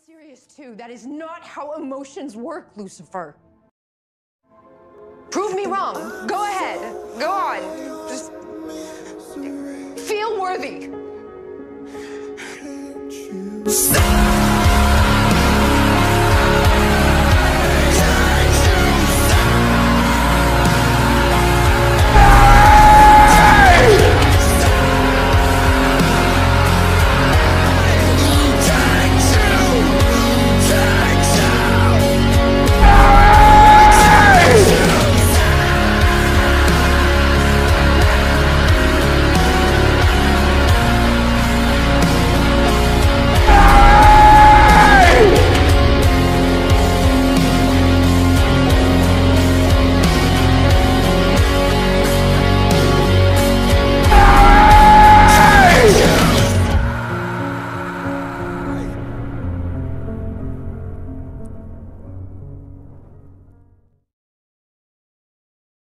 serious too. That is not how emotions work, Lucifer. Prove me wrong. Go ahead. Go on. Just feel worthy.